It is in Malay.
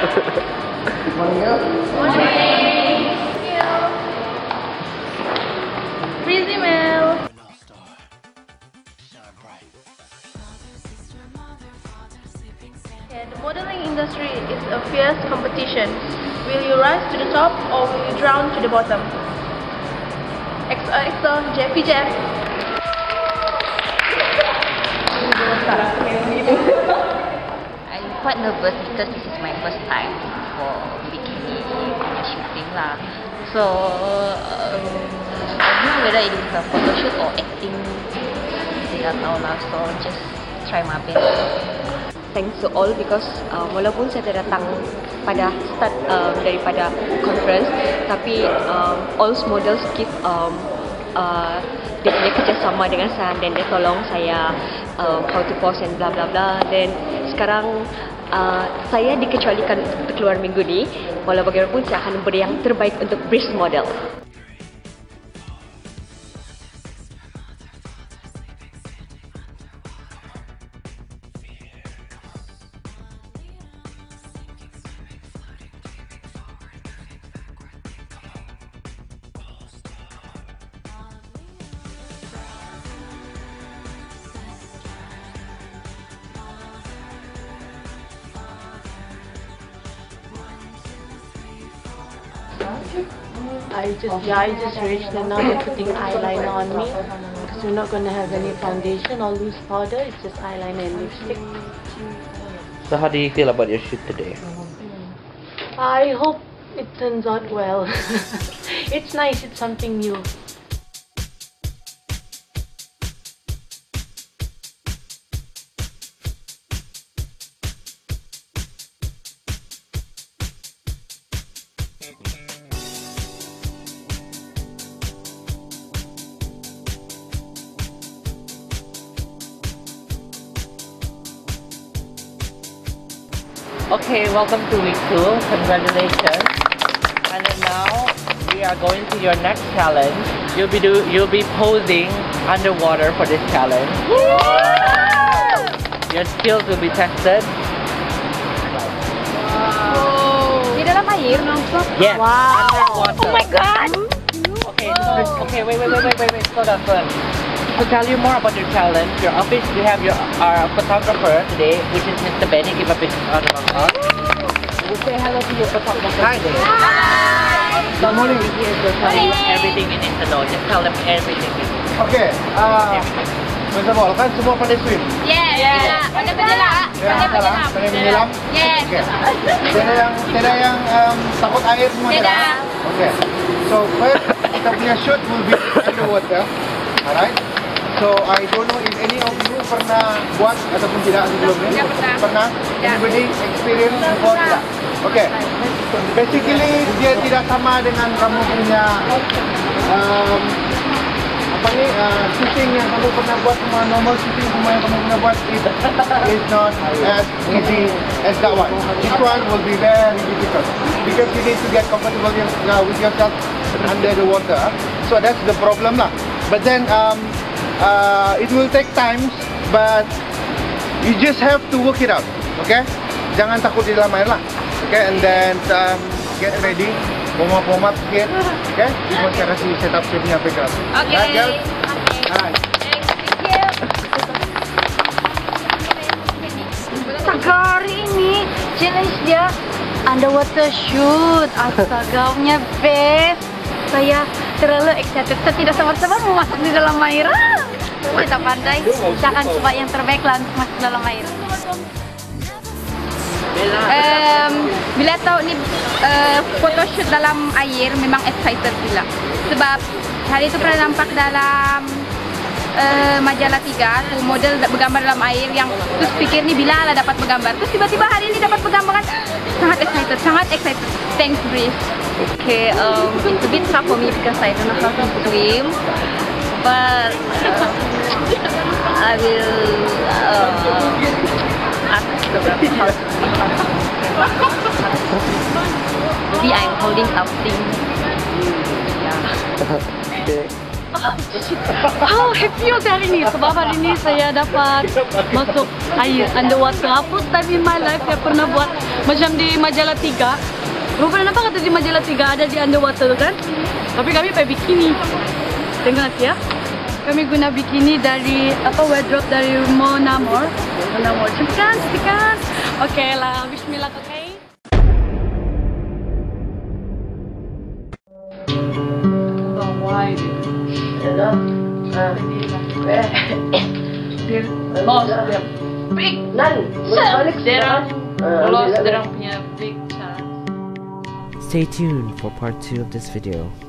Morning, girl. Morning. Breezy Mel. The modeling industry is a fierce competition. Will you rise to the top or will you drown to the bottom? XOXO, Jeffy Jeff. I'm quite nervous because this is my first time for bikini shooting lah. So I don't know whether it is a photo shoot or acting. Tidak tahu lah. So just try my best. Thanks to all because walaupun saya tidak datang pada start daripada conference, tapi all models give dia punya kerjasama dengan saya dan dia tolong saya how to pose and bla bla bla. Dan sekarang saya dikecualikan untuk keluar minggu ni. Walau bagaimanapun saya akan beri yang terbaik untuk Breeze Model. I just reached and now they're putting eyeliner on me because we're not going to have any foundation or loose powder. It's just eyeliner and lipstick. So how do you feel about your shoot today? I hope it turns out well. It's nice. It's something new. Okay, welcome to week 2. Congratulations. And then now we are going to your next challenge. You'll be posing underwater for this challenge. Your skills will be tested. Di dalam air? Yes. Wow. Underwater. Oh my god. Okay, wait. Slow down first. To tell you more about your challenge, we have our photographer today, which is Mr. Benny. Give a big round of applause. We'll say hello to your photographer. Hi there. Hi. Good morning. He's going to tell you everything you need to know. Just tell them everything you need. Okay. First of all, kan semua pandai swim? Yes. Pandai menyelam. Pandai menyelam? Yes. Okay. Tiada yang takut air semua Tidak. Okay. So first kita punya shoot will be underwater. Alright. So I don't know if any of you pernah buat ataupun tidak sebelum ni. Pernah? Anybody experience before? Tidak. Okay. Basically dia tidak sama dengan kamu punya shooting yang kamu pernah buat, semua normal shooting semua yang kamu pernah buat. It is not as easy as that one. This one will be very difficult because you need to get comfortable with yourself under the water. So that's the problem lah. But then it will take time, but you just have to work it out. Okay? Jangan takut di dalam air lah. Okay? And then get ready. Warm up sikit. Okay? Before saya kasih set up saya punya background. Okay. Right, girls? Alright. Astaga, hari ini challenge dia underwater shoot. Astaga, punya best. Saya terlalu excited. Saya tidak sabar-sabar mau masuk di dalam air. Saya tak pandai. Saya akan coba yang terbaik lah untuk masuk dalam air. Bila tahu ni photoshoot dalam air memang excited pula. Sebab hari itu pernah nampak dalam majalah 3 tu model bergambar dalam air yang terus fikir ni bila lah dapat bergambar. Terus tiba-tiba hari ini dapat bergambar kan sangat excited. Thanks Breeze. Okay, it's a bit tough for me because I don't know how to swim. But I will ask the how to swim. Maybe I'm holding something. Yeah. Okay. How I feel hari ni sebab hari ni saya dapat masuk air underwater. Apa time in my life saya pernah buat macam di Majalah 3. Lu pernah nampak kata di Majalah 3 ada di underwater kan? Tapi kami pakai bikini. Tengok nanti ya. Kami guna bikini dari wardrobe dari Mona More. Cantik kan? Okay lah, bismillah, okay? Why? Lost their big chance. Lost their big chance. Stay tuned for part 2 of this video.